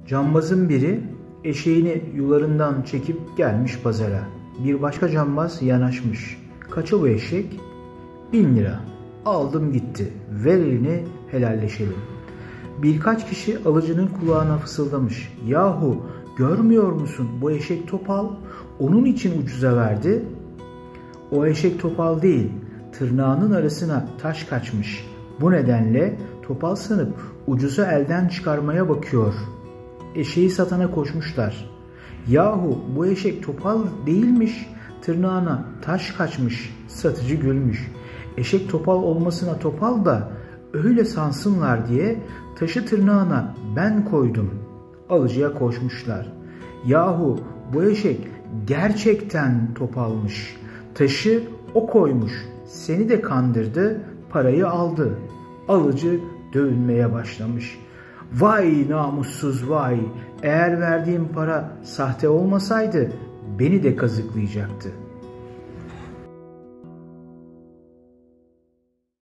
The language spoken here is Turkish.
Cambazın biri eşeğini yularından çekip gelmiş pazara. Bir başka cambaz yanaşmış. Kaça bu eşek? 1000 lira. Aldım gitti. Ver elini helalleşelim. Birkaç kişi alıcının kulağına fısıldamış. Yahu görmüyor musun bu eşek topal? Onun için ucuza verdi. O eşek topal değil. Tırnağının arasına taş kaçmış. Bu nedenle topal sanıp ucuza elden çıkarmaya bakıyor. Eşeği satana koşmuşlar. Yahu bu eşek topal değilmiş. Tırnağına taş kaçmış. Satıcı gülmüş. Eşek topal olmasına topal da öyle sansınlar diye taşı tırnağına ben koydum. Alıcıya koşmuşlar. Yahu bu eşek gerçekten topalmış. Taşı o koymuş. Seni de kandırdı, parayı aldı. Alıcı dövünmeye başlamış. Vay namussuz vay! Eğer verdiğim para sahte olmasaydı beni de kazıklayacaktı.